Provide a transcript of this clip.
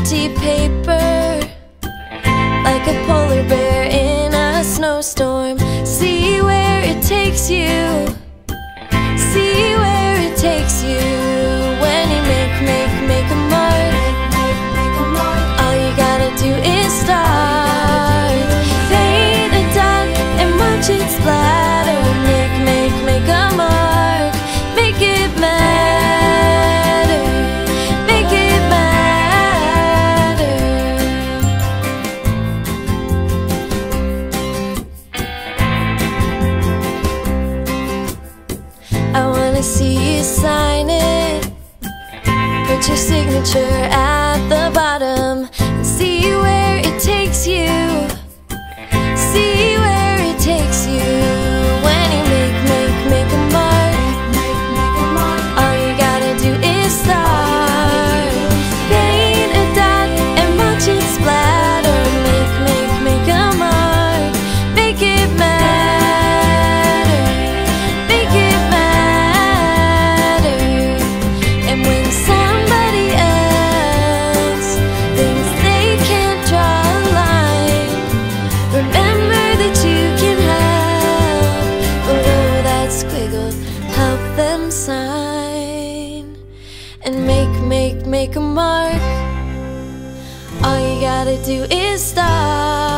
empty paper, like a polar bear in a snowstorm. See where it takes you, see where it takes you. When you make a mark, all you gotta do is start. Paint a dot and watch it splatter. Make a mark, make it matter, make it matter. I wanna see you sign it, put your signature at the bottom, and see where it takes you, see where it takes you. When you make a mark, all you gotta do is start. Paint a dot and watch it splatter. Make a mark, make it matter, make it matter. And when somebody else thinks they can't draw a line, remember that you can help. Below that squiggle, help them sign. And make a mark, all you gotta do is start.